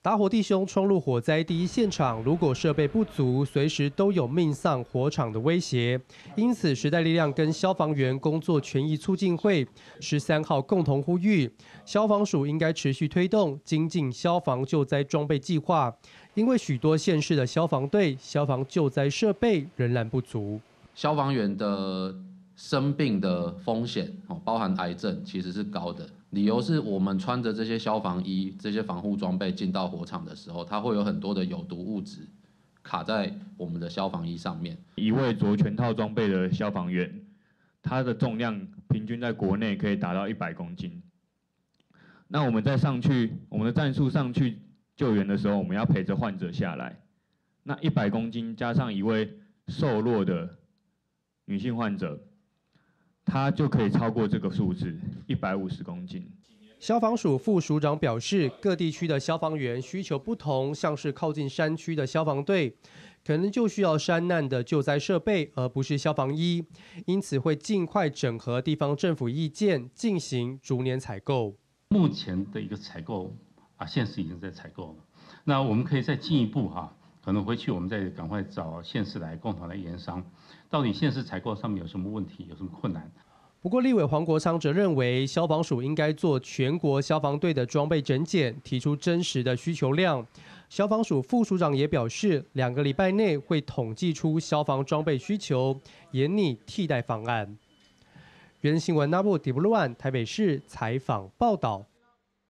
打火弟兄冲入火灾第一现场，如果设备不足，随时都有命丧火场的威胁。因此，时代力量跟消防员工作权益促进会13号共同呼吁，消防署应该持续推动精进消防救灾装备计划，因为许多县市的消防队消防救灾设备仍然不足。 消防员的生病的风险，包含癌症，其实是高的。理由是我们穿着这些消防衣、这些防护装备进到火场的时候，它会有很多的有毒物质卡在我们的消防衣上面。 一位着全套装备的消防员，他的重量平均在国内可以达到100公斤。那我们在上去，我们的战术上去救援的时候，我们要陪着患者下来。那100公斤加上一位瘦弱的女性患者，他就可以超过这个数字，150公斤。 消防署副署长表示，各地区的消防员需求不同，像是靠近山区的消防队，可能就需要山难的救灾设备，而不是消防衣，因此会尽快整合地方政府意见，进行逐年采购。 目前的一个采购县市已经在采购了，那我们可以再进一步可能回去我们再赶快找县市来共同来研商，到底县市采购上面有什么问题，有什么困难。 不过，立委黄国昌则认为，消防署应该做全国消防队的装备整检，提出真实的需求量。消防署副署长也表示，2个礼拜内会统计出消防装备需求，研拟替代方案。原新闻 Nabu Dibluan 台北市采访报道。